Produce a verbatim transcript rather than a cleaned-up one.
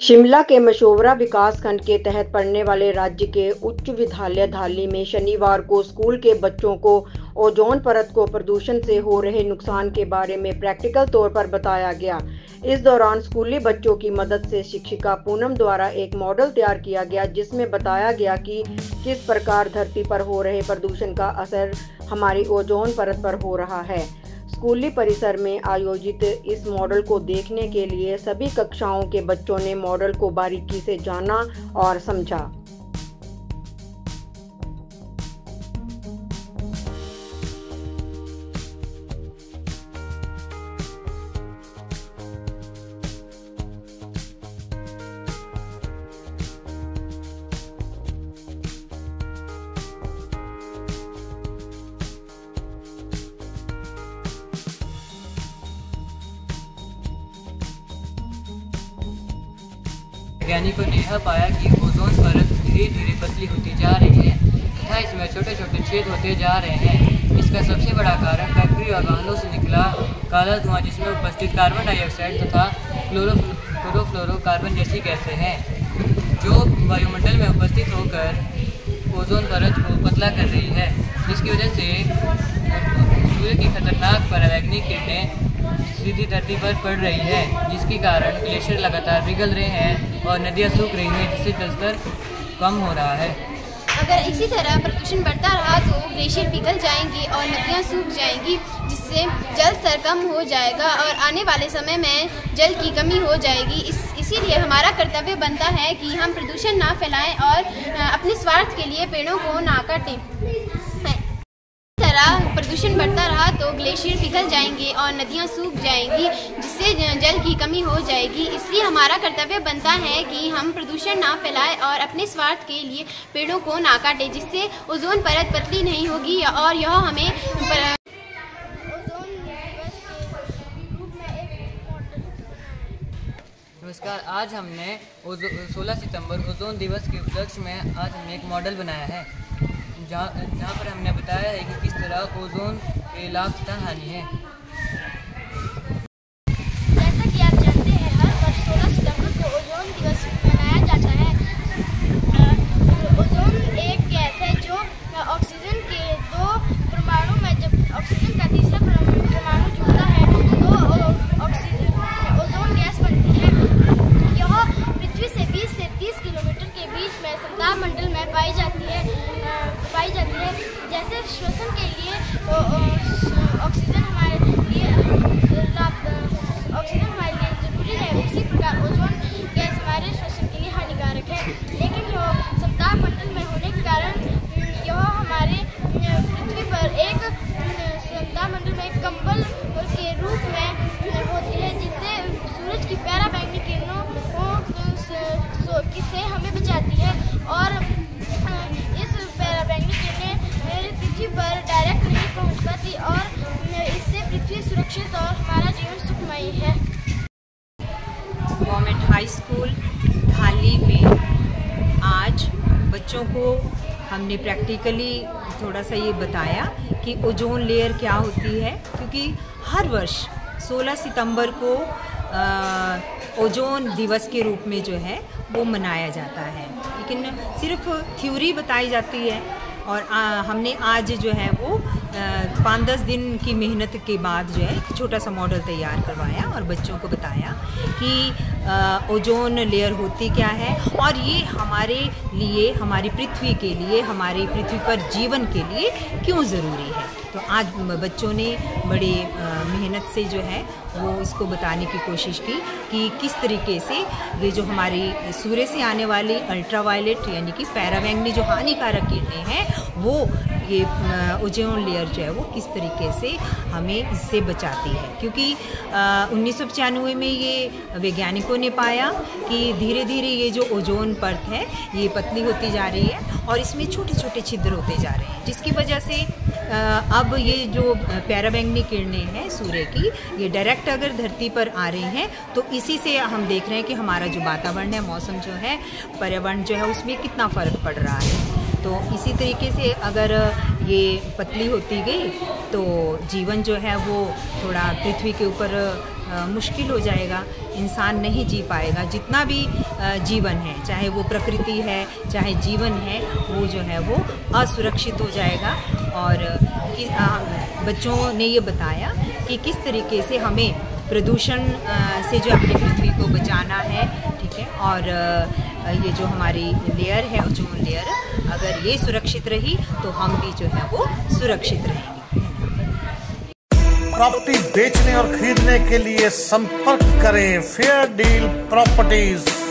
शिमला के मशोबरा विकास खंड के तहत पड़ने वाले राज्य के उच्च विद्यालय धाली में शनिवार को स्कूल के बच्चों को ओजोन परत को प्रदूषण से हो रहे नुकसान के बारे में प्रैक्टिकल तौर पर बताया गया। इस दौरान स्कूली बच्चों की मदद से शिक्षिका पूनम द्वारा एक मॉडल तैयार किया गया, जिसमें बताया गया कि किस प्रकार धरती पर हो रहे प्रदूषण का असर हमारी ओजोन परत पर हो रहा है। स्कूली परिसर में आयोजित इस मॉडल को देखने के लिए सभी कक्षाओं के बच्चों ने मॉडल को बारीकी से जाना और समझा। वैज्ञानिकों ने यह पाया कि ओजोन परत धीरे धीरे पतली होती जा रही है तथा इसमें छोटे छोटे छेद होते जा रहे हैं। इसका सबसे बड़ा कारण फैक्ट्री और वाहनों से निकला काला धुआं, जिसमें उपस्थित कार्बन डाइऑक्साइड तथा क्लोरोफ्लोरोकार्बन जैसी गैसें हैं, जो वायुमंडल में उपस्थित होकर ओजोन परत को पतला कर रही है, जिसकी वजह से सूर्य की खतरनाक पराबैंगनी किरणें सीधी धरती पर पड़ रही है, जिसके कारण ग्लेशियर लगातार पिघल रहे हैं और नदियां सूख रही हैं, जिससे जलस्तर कम हो रहा है। अगर इसी तरह प्रदूषण बढ़ता रहा तो ग्लेशियर पिघल जाएंगी और नदियां सूख जाएंगी, जिससे जल स्तर कम हो जाएगा और आने वाले समय में जल की कमी हो जाएगी। इस इसीलिए हमारा कर्तव्य बनता है कि हम प्रदूषण ना फैलाएं और अपने स्वार्थ के लिए पेड़ों को ना काटें। प्रदूषण बढ़ता रहा तो ग्लेशियर पिघल जाएंगे और नदियां सूख जाएंगी, जिससे जल की कमी हो जाएगी। इसलिए हमारा कर्तव्य बनता है कि हम प्रदूषण ना फैलाएं और अपने स्वार्थ के लिए पेड़ों को ना काटें, जिससे ओजोन परत पतली नहीं होगी और यह हमें पर... नमस्कार, आज हमने सोलह सितंबर ओजोन दिवस के उपलक्ष्य में आज हमने एक मॉडल बनाया है, जहाँ जहाँ पर हमने बताया है कि किस तरह ओजोन के लाभ तथा हानि है। जैसा कि आप जानते हैं, हर वर्ष सोलह सितंबर को ओजोन दिवस मनाया जाता है। ओजोन एक गैस है जो ऑक्सीजन के दो परमाणु में, जब ऑक्सीजन का तीसरा परमाणु जुड़ता है तो ऑक्सीजन ओजोन गैस बनती है। यह पृथ्वी से बीस से तीस किलोमीटर के बीच में सतह मंडल में पाई जाती है पाई जाती है जैसे श्वसन के लिए ऑक्सीजन हमारे लिए ऑक्सीजन हमारे लिए जरूरी है, उसी प्रकार ओजोन गैस हमारे श्वसन के लिए हानिकारक है। लेकिन यह सतह मंडल में होने के कारण यह हमारे पृथ्वी पर एक सतह मंडल में एक कंबल के रूप में होती है, जिससे सूरज की पराबैंगनी किरणों से हमें बचाती है और इस पराबैंगनी किरणें पृथ्वी पर डायरेक्ट नहीं पहुंच पाती और इससे पृथ्वी सुरक्षित और हमारा जीवन सुखमय है। गवर्नमेंट हाई स्कूल धाली में आज बच्चों को हमने प्रैक्टिकली थोड़ा सा ये बताया कि ओजोन लेयर क्या होती है, क्योंकि हर वर्ष सोलह सितंबर को आ, ओजोन दिवस के रूप में जो है वो मनाया जाता है, लेकिन सिर्फ थ्योरी बताई जाती है। और आ, हमने आज जो है वो पाँच दस दिन की मेहनत के बाद जो है एक छोटा सा मॉडल तैयार करवाया और बच्चों को बताया कि आ, ओजोन लेयर होती क्या है और ये हमारे लिए, हमारी पृथ्वी के लिए, हमारी पृथ्वी पर जीवन के लिए क्यों ज़रूरी है। तो आज बच्चों ने बड़े मेहनत से जो है वो इसको बताने की कोशिश की कि किस तरीके से ये जो हमारी सूर्य से आने वाली अल्ट्रावायलेट यानी कि पैराबैंगनी जो हानिकारक किरणें हैं, वो ये ओजोन लेयर जो है वो किस तरीके से हमें इससे बचाती है। क्योंकि उन्नीस सौ पचानवे में ये वैज्ञानिकों ने पाया कि धीरे धीरे ये जो ओजोन परत है ये पतली होती जा रही है और इसमें छोटे छोटे छिद्र होते जा रहे हैं, जिसकी वजह से अब ये जो पैराबैंगनी किरणें हैं सूर्य की, ये डायरेक्ट अगर धरती पर आ रही हैं तो इसी से हम देख रहे हैं कि हमारा जो वातावरण है, मौसम जो है, पर्यावरण जो है, उसमें कितना फ़र्क पड़ रहा है। तो इसी तरीके से अगर ये पतली होती गई तो जीवन जो है वो थोड़ा पृथ्वी के ऊपर मुश्किल हो जाएगा, इंसान नहीं जी पाएगा। जितना भी जीवन है, चाहे वो प्रकृति है चाहे जीवन है, वो जो है वो असुरक्षित हो जाएगा। और कि, आ, बच्चों ने ये बताया कि किस तरीके से हमें प्रदूषण से जो अपनी पृथ्वी को बचाना है, ठीक है। और ये जो हमारी लेयर है, ओजोन लेयर, अगर ये सुरक्षित रही तो हम भी जो है वो सुरक्षित रहेंगे। प्रॉपर्टी बेचने और खरीदने के लिए संपर्क करें फेयर डील प्रॉपर्टीज।